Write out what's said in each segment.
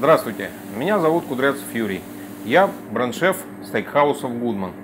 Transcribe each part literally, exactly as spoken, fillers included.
Здравствуйте, меня зовут Кудрявцев Юрий. Я бренд-шеф стейкхаусов Goodman.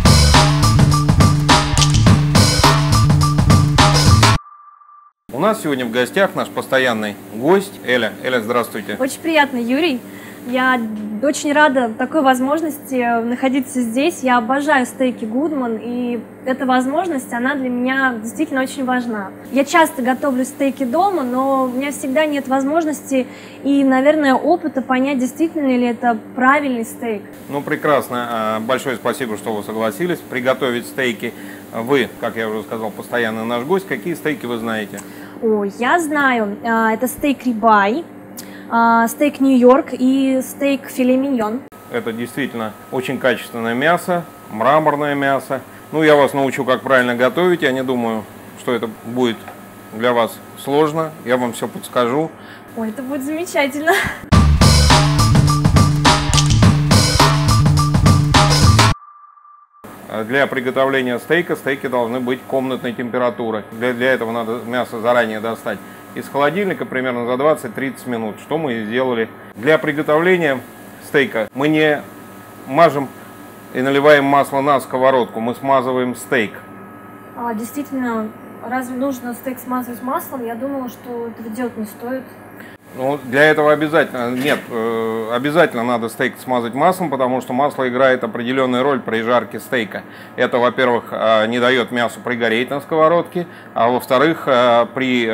У нас сегодня в гостях наш постоянный гость Эля. Эля, здравствуйте. Очень приятно, Юрий. Я очень рада такой возможности находиться здесь. Я обожаю стейки Goodman, и эта возможность, она для меня действительно очень важна. Я часто готовлю стейки дома, но у меня всегда нет возможности и, наверное, опыта понять, действительно ли это правильный стейк. Ну, прекрасно. Большое спасибо, что вы согласились приготовить стейки. Вы, как я уже сказал, постоянно наш гость. Какие стейки вы знаете? О, я знаю. Это стейк рибай, стейк Нью-Йорк и стейк филе миньон. Это действительно очень качественное мясо, мраморное мясо. Ну, я вас научу, как правильно готовить. Я не думаю, что это будет для вас сложно. Я вам все подскажу. Ой, это будет замечательно. Для приготовления стейка стейки должны быть комнатной температуры. Для, для этого надо мясо заранее достать из холодильника примерно за двадцать-тридцать минут, что мы и сделали. Для приготовления стейка мы не мажем и наливаем масло на сковородку, мы смазываем стейк. А, действительно, разве нужно стейк смазывать маслом? Я думала, что этого делать не стоит. Ну, для этого обязательно, нет, обязательно надо стейк смазать маслом, потому что масло играет определенную роль при жарке стейка. Это, во-первых, не дает мясу пригореть на сковородке, а во-вторых, при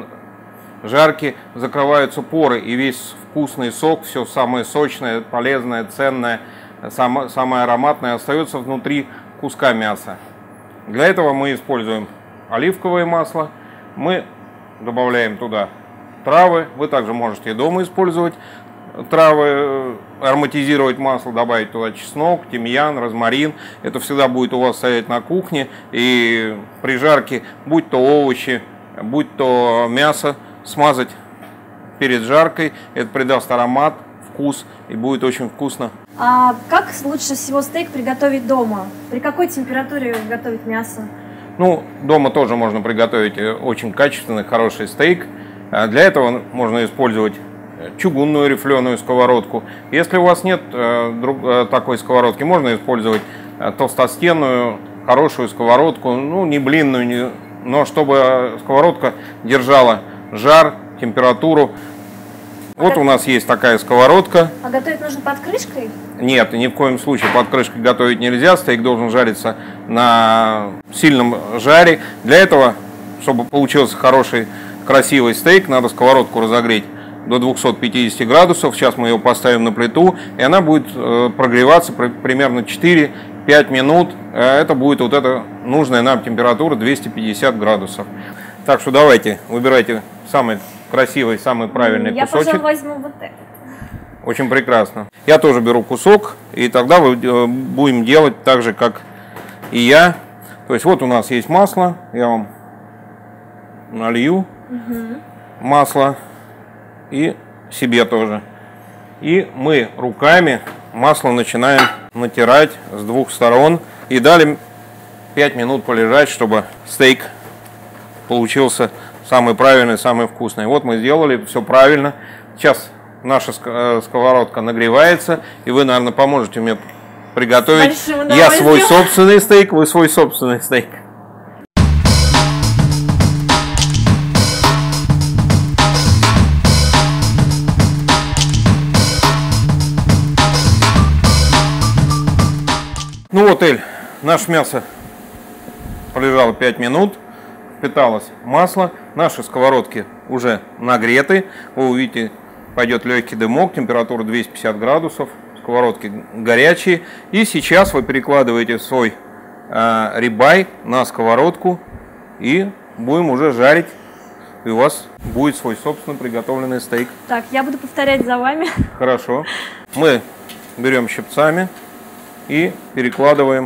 жарке закрываются поры, и весь вкусный сок, все самое сочное, полезное, ценное, самое, самое ароматное остается внутри куска мяса. Для этого мы используем оливковое масло, мы добавляем туда травы, вы также можете и дома использовать травы, ароматизировать масло, добавить туда чеснок, тимьян, розмарин. Это всегда будет у вас стоять на кухне, и при жарке, будь то овощи, будь то мясо, смазать перед жаркой, это придаст аромат, вкус и будет очень вкусно. А как лучше всего стейк приготовить дома? При какой температуре готовить мясо? Ну, дома тоже можно приготовить очень качественный, хороший стейк. Для этого можно использовать чугунную рифленую сковородку. Если у вас нет друг, такой сковородки, можно использовать толстостенную, хорошую сковородку, ну, не блинную, не, но чтобы сковородка держала жар, температуру. А вот у нас есть такая сковородка. А готовить нужно под крышкой? Нет, ни в коем случае под крышкой готовить нельзя. Стейк должен жариться на сильном жаре. Для этого, чтобы получился хороший, красивый стейк, надо сковородку разогреть до двухсот пятидесяти градусов. Сейчас мы ее поставим на плиту, и она будет прогреваться примерно четыре-пять минут. Это будет вот эта нужная нам температура двести пятьдесят градусов. Так что давайте, выбирайте самый красивый, самый правильный Я, кусочек. Я, пожалуй, возьму вот этот. Очень прекрасно. Я тоже беру кусок, и тогда мы будем делать так же, как и я. То есть вот у нас есть масло, я вам налью угу. масло и себе тоже. И мы руками масло начинаем натирать с двух сторон. И дали пять минут полежать, чтобы стейк получился самый правильный, самый вкусный. Вот мы сделали все правильно. Сейчас наша сковородка нагревается, и вы, наверное, поможете мне приготовить. Я свой собственный стейк, вы свой собственный стейк. Ну вот, Эль, наше мясо полежало пять минут, впиталось масло, наши сковородки уже нагреты, вы увидите, пойдет легкий дымок, температура двести пятьдесят градусов, сковородки горячие. И сейчас вы перекладываете свой э, рибай на сковородку и будем уже жарить, и у вас будет свой собственно приготовленный стейк. Так, я буду повторять за вами. Хорошо. Мы берем щипцами и перекладываем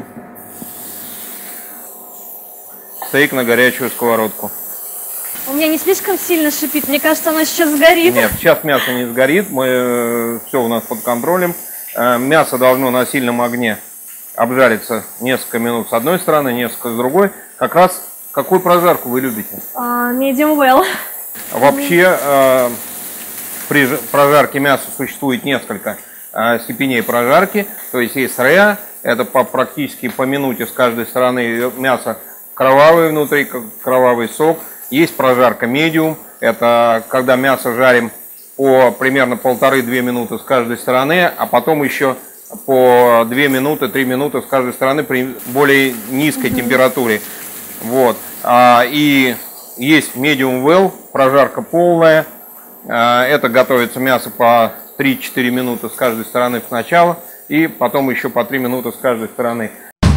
стейк на горячую сковородку. У меня не слишком сильно шипит, мне кажется, оно сейчас сгорит. Нет, сейчас мясо не сгорит, мы, все у нас под контролем. Мясо должно на сильном огне обжариться несколько минут с одной стороны, несколько с другой. Как раз какую прожарку вы любите? Uh, medium well. Вообще, при прожарке мяса существует несколько а, степеней прожарки. То есть есть rare, это по, практически по минуте с каждой стороны мясо кровавое внутри, кровавый сок. Есть прожарка medium, это когда мясо жарим по примерно полторы-две минуты с каждой стороны, а потом еще по две минуты, три минуты с каждой стороны при более низкой температуре. Вот. А, и есть medium well, прожарка полная. А, это готовится мясо по три-четыре минуты с каждой стороны сначала, и потом еще по три минуты с каждой стороны.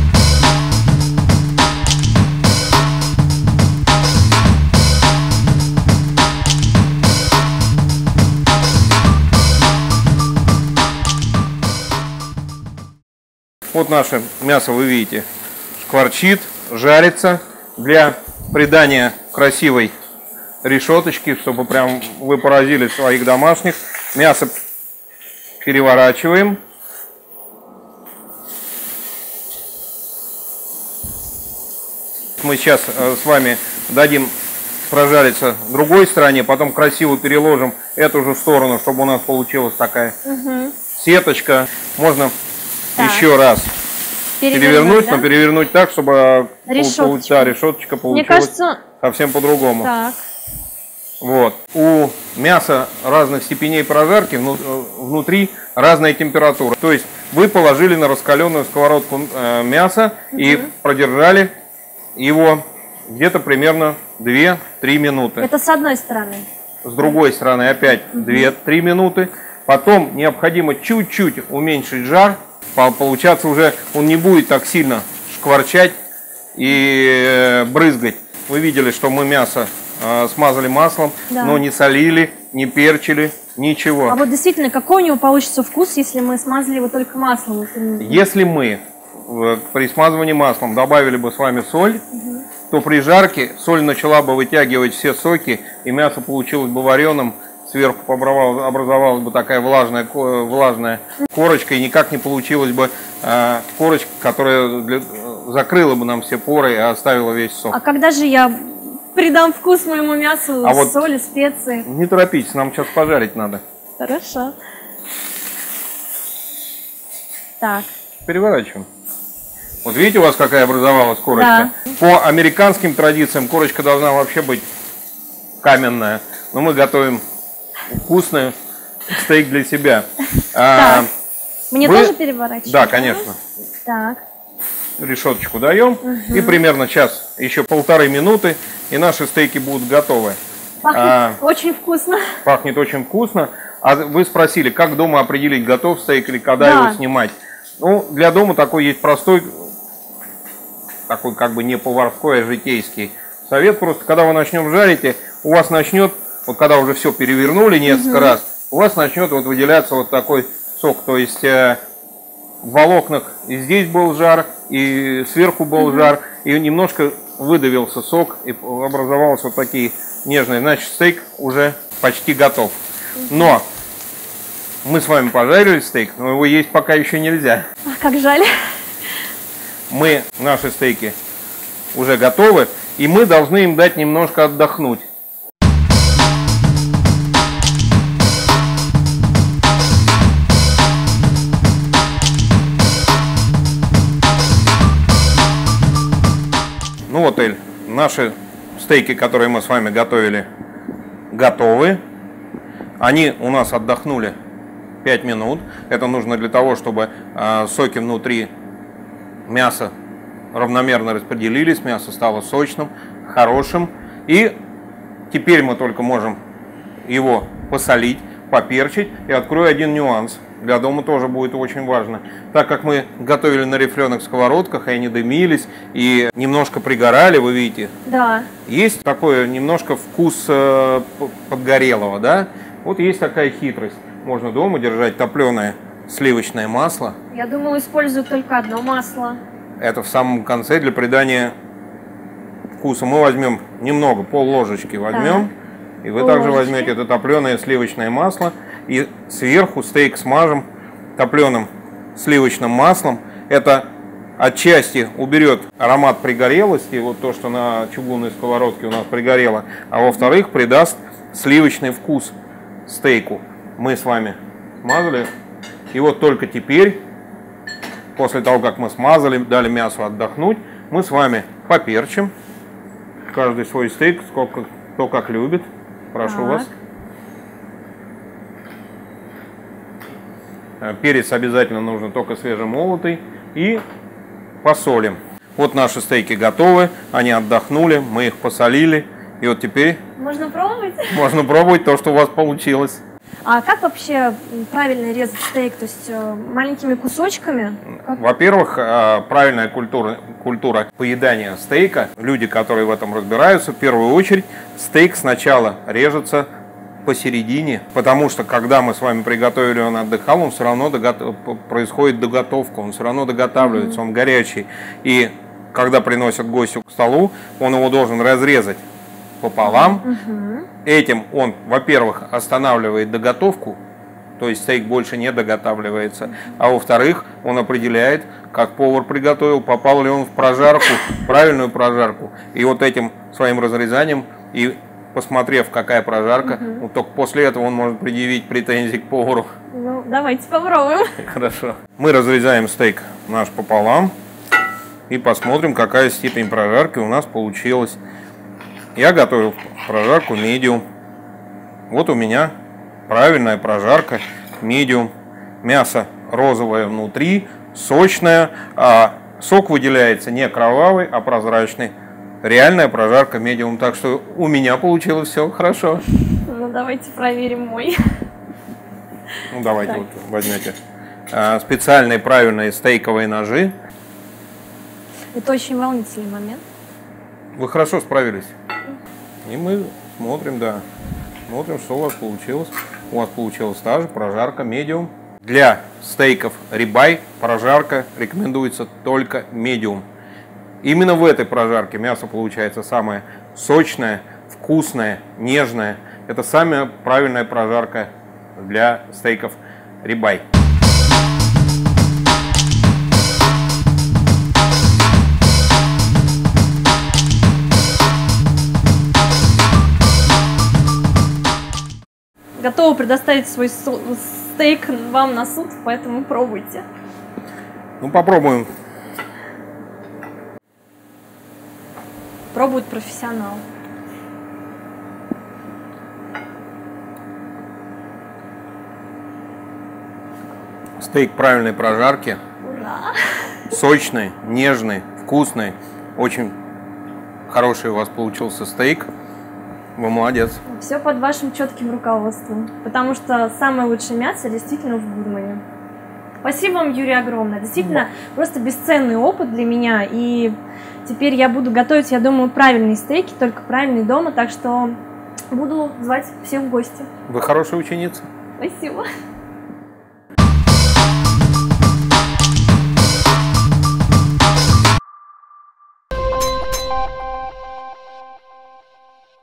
Вот наше мясо, вы видите, шкварчит, жарится. Для придания красивой решеточки, чтобы прям вы поразили своих домашних, мясо переворачиваем. Мы сейчас с вами дадим прожариться другой стороне, потом красиво переложим эту же сторону, чтобы у нас получилась такая угу. сеточка. Можно так. еще раз перевернуть, перевернуть да? но перевернуть так, чтобы решеточка, да, решеточка получилась кажется... совсем по-другому. Вот. У мяса разных степеней прожарки внутри разная температура. То есть вы положили на раскаленную сковородку мясо угу. и продержали его где-то примерно две-три минуты. Это с одной стороны. С другой стороны опять угу. две-три минуты. Потом необходимо чуть-чуть уменьшить жар. Получаться уже он не будет так сильно шкварчать и брызгать. Вы видели, что мы мясо э, смазали маслом, да. но не солили, не перчили, ничего. А вот действительно, какой у него получится вкус, если мы смазали его только маслом? Если мы э, при смазывании маслом добавили бы с вами соль, угу. то при жарке соль начала бы вытягивать все соки, и мясо получилось бы вареным. Сверху образовалась бы такая влажная, влажная корочка, и никак не получилась бы э, корочка, которая для, закрыла бы нам все поры и оставила весь сок. А когда же я придам вкус моему мясу, а вот соли, специи? Не торопитесь, нам сейчас пожарить надо. Хорошо. Так. Переворачиваем. Вот видите, у вас какая образовалась корочка? Да. По американским традициям корочка должна вообще быть каменная, но мы готовим вкусный стейк для себя. А, мне вы... тоже переворачивать? Да, конечно. Так. Решеточку даем. Угу. И примерно час, еще полторы минуты, и наши стейки будут готовы. Пахнет а, очень вкусно. Пахнет очень вкусно. А вы спросили, как дома определить, готов стейк или когда да. его снимать? Ну, для дома такой есть простой, такой как бы не поварской, а житейский совет. Просто когда вы начнем жарить, у вас начнет, вот когда уже все перевернули несколько угу. раз, у вас начнет вот выделяться вот такой сок. То есть э, в волокнах и здесь был жар, и сверху был угу. жар, и немножко выдавился сок, и образовались вот такие нежные. Значит, стейк уже почти готов. Угу. Но мы с вами пожарили стейк, но его есть пока еще нельзя. Ах, как жаль. Мы, наши стейки уже готовы, и мы должны им дать немножко отдохнуть. Ну вот, Эль, наши стейки, которые мы с вами готовили, готовы. Они у нас отдохнули пять минут. Это нужно для того, чтобы э, соки внутри мяса равномерно распределились, мясо стало сочным, хорошим. И теперь мы только можем его посолить, поперчить. И открою один нюанс. Для дома тоже будет очень важно. Так как мы готовили на рифленых сковородках, и они дымились, и немножко пригорали, вы видите? Да. Есть такой немножко вкус э, подгорелого, да? Вот есть такая хитрость. Можно дома держать топленое сливочное масло. Я думала, используют только одно масло. Это в самом конце для придания вкуса. Мы возьмем немного, пол ложечки возьмем. Да. И вы пол также ложечки. Возьмете это топленое сливочное масло. И сверху стейк смажем топленым сливочным маслом. Это отчасти уберет аромат пригорелости, вот то, что на чугунной сковородке у нас пригорело. А во-вторых, придаст сливочный вкус стейку мы с вами смазали. И вот только теперь, после того, как мы смазали, дали мясу отдохнуть, мы с вами поперчим. Каждый свой стейк, сколько, кто как любит. Прошу так. вас. Перец обязательно нужно только свежемолотый. И посолим. Вот наши стейки готовы, они отдохнули, мы их посолили. И вот теперь можно пробовать? Можно пробовать то, что у вас получилось. А как вообще правильно резать стейк? То есть маленькими кусочками? Во-первых, правильная культура, культура поедания стейка. Люди, которые в этом разбираются, в первую очередь стейк сначала режется посередине, потому что когда мы с вами приготовили, он отдыхал, он все равно доготов... происходит доготовка, он все равно доготавливается, mm-hmm. он горячий. И когда приносят гостю к столу, он его должен разрезать пополам. Mm-hmm. Этим он, во-первых, останавливает доготовку, то есть стейк больше не доготавливается, mm-hmm. а во-вторых, он определяет, как повар приготовил, попал ли он в прожарку, правильную прожарку. И вот этим своим разрезанием и посмотрев, какая прожарка, угу. вот только после этого он может предъявить претензии к повару. Ну, давайте попробуем. Хорошо. Мы разрезаем стейк наш пополам и посмотрим, какая степень прожарки у нас получилась. Я готовил прожарку medium. Вот у меня правильная прожарка medium. Мясо розовое внутри, сочное, а сок выделяется не кровавый, а прозрачный. Реальная прожарка медиум, так что у меня получилось все хорошо. Ну давайте проверим мой. Ну давайте вот возьмете а, специальные правильные стейковые ножи. Это очень волнительный момент. Вы хорошо справились. И мы смотрим, да, смотрим, что у вас получилось. У вас получилась та же прожарка медиум. Для стейков рибай прожарка рекомендуется только медиум. Именно в этой прожарке мясо получается самое сочное, вкусное, нежное. Это самая правильная прожарка для стейков рибай. Готова предоставить свой стейк вам на суд, поэтому пробуйте. Ну попробуем. Пробует профессионал. Стейк правильной прожарки. Ура! Сочный, нежный, вкусный. Очень хороший у вас получился стейк. Вы молодец. Все под вашим четким руководством. Потому что самое лучшее мясо действительно в Гудмане. Спасибо вам, Юрий, огромное. Действительно, да. Просто бесценный опыт для меня. И теперь я буду готовить, я думаю, правильные стейки, только правильные дома. Так что буду звать всех в гости. Вы хорошая ученица. Спасибо.